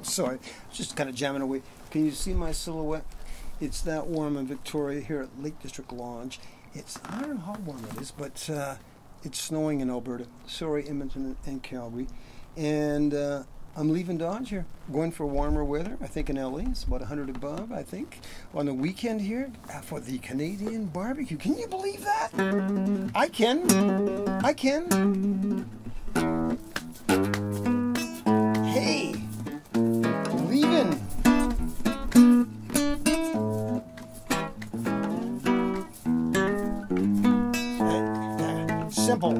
Sorry, just kind of jamming away. Can you see my silhouette? It's that warm in Victoria here at Lake District Lodge. I don't know how warm it is, but it's snowing in Alberta. Sorry, Edmonton and Calgary. And I'm leaving Dodge here, going for warmer weather. I think in LA it's about 100 above, I think. On the weekend here for the Canadian barbecue. Can you believe that? I can. I can. Hey, leaving. Simple.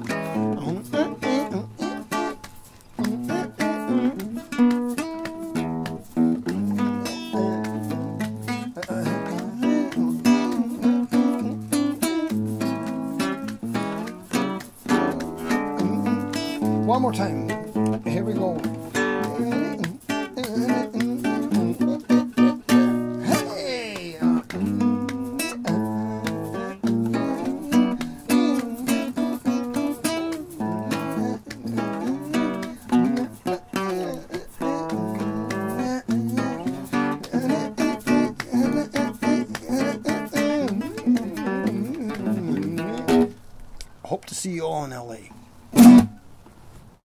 One more time. Here we go. Hey! Hope to see you all in LA.